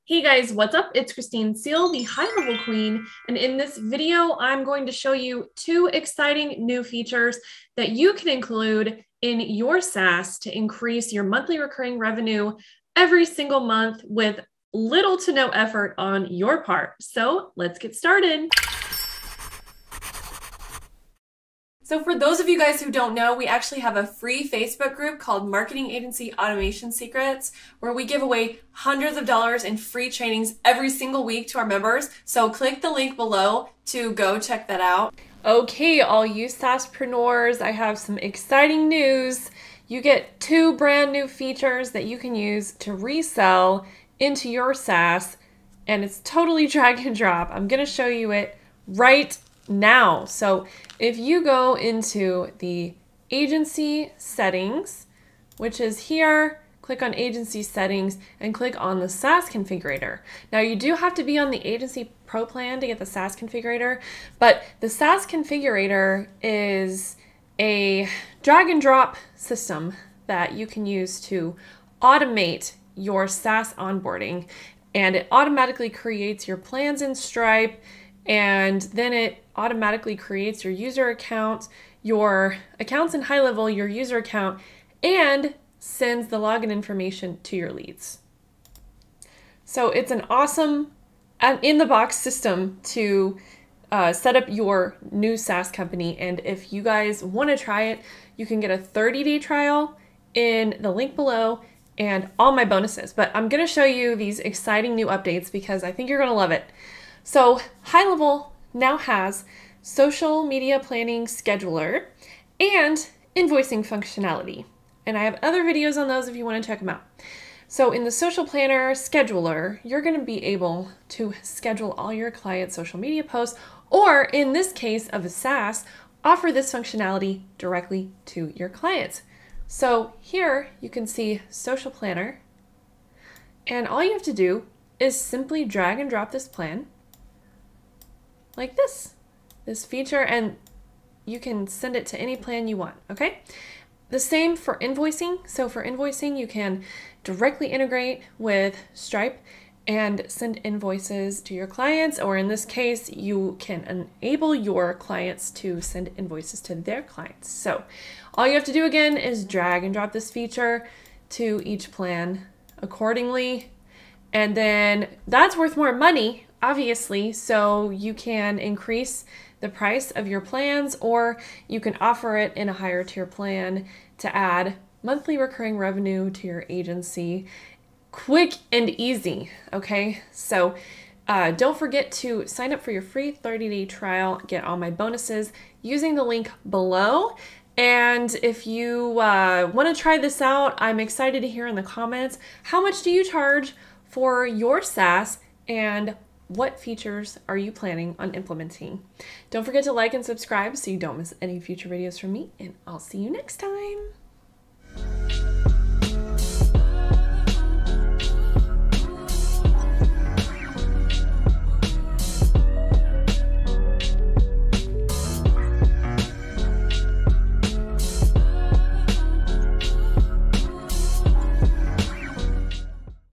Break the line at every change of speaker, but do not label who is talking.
Hey guys, what's up? It's Christine Seal, the high level queen. And in this video, I'm going to show you two exciting new features that you can include in your SaaS to increase your monthly recurring revenue every single month with little to no effort on your part. So let's get started. So for those of you guys who don't know, we actually have a free Facebook group called Marketing Agency Automation Secrets, where we give away hundreds of dollars in free trainings every single week to our members. So click the link below to go check that out. Okay, all you SaaSpreneurs, I have some exciting news. You get two brand new features that you can use to resell into your SaaS, and it's totally drag and drop. I'm going to show you it right now. So if you go into the agency settings, which is here, click on agency settings and click on the SaaS configurator. Now you do have to be on the agency pro plan to get the SaaS configurator, but the SaaS configurator is a drag and drop system that you can use to automate your SaaS onboarding, and it automatically creates your plans in Stripe, and then it automatically creates your user account, your accounts in high level, your user account, and sends the login information to your leads. So it's an awesome in-the-box system to set up your new SaaS company. And if you guys want to try it, you can get a 30-day trial in the link below and all my bonuses. But I'm going to show you these exciting new updates because I think you're going to love it. So High Level now has social media planning scheduler and invoicing functionality. And I have other videos on those if you want to check them out. So in the social planner scheduler, you're going to be able to schedule all your clients' social media posts, or in this case of a SaaS, offer this functionality directly to your clients. So here you can see social planner, and all you have to do is simply drag and drop this plan like this feature, and you can send it to any plan you want, okay? The same for invoicing. So for invoicing, you can directly integrate with Stripe and send invoices to your clients, or in this case, you can enable your clients to send invoices to their clients. So all you have to do again is drag and drop this feature to each plan accordingly, and then that's worth more money, obviously, so you can increase the price of your plans, or you can offer it in a higher tier plan to add monthly recurring revenue to your agency. Quick and easy, okay? So don't forget to sign up for your free 30-day trial, get all my bonuses using the link below. And if you want to try this out, I'm excited to hear in the comments, how much do you charge for your SaaS, and what features are you planning on implementing? Don't forget to like and subscribe so you don't miss any future videos from me, and I'll see you next time.